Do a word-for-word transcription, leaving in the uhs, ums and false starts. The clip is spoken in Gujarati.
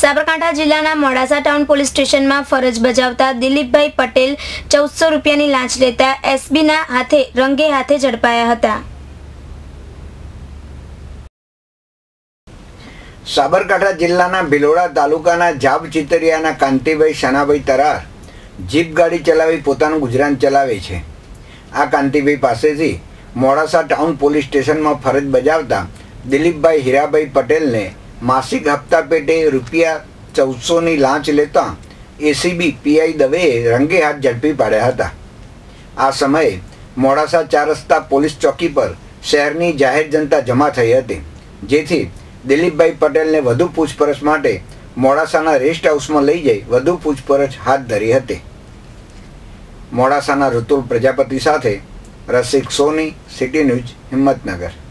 સાબરકાંઠા જિલ્લાના મોડાસા ટાઉન પોલીસ સ્ટેશનમાં ફરજ બજાવતા દિલીપભાઈ પટેલ ચૌદસો રૂપિયાની લાંચ લેતા એસબીના હાથે રંગે હાથે ઝડપાયા હતા। સાબરકાંઠા જિલ્લાના ભિલોડા તાલુકાના જાબ ચિતરિયાના કાંતિભાઈ શનાભાઈ તરાર જીપ ગાડી ચલાવી પોતાનું ગુજરાન ચલાવે છે। આ કાંતિભાઈ પાસેથી મોડાસા ટાઉન પોલીસ સ્ટેશનમાં ફરજ બજાવતા દિલીપભાઈ હીરાભાઈ પટેલને માસિક હપ્તા પેટે રૂપિયા ચૌદસોની લાંચ લેતા એસીબી પીઆઈ દવેએ રંગે હાથ ઝડપી પાડ્યા હતા। આ સમયે મોડાસા ચાર રસ્તા પોલીસ ચોકી પર શહેરની જાહેર જનતા જમા થઈ હતી, જેથી દિલીપભાઈ પટેલને વધુ પૂછપરછ માટે મોડાસાના રેસ્ટ હાઉસમાં લઈ જઈ વધુ પૂછપરછ હાથ ધરી હતી। મોડાસાના ઋતુલ પ્રજાપતિ સાથે રસિક સોની, સિટી ન્યૂઝ, હિંમતનગર।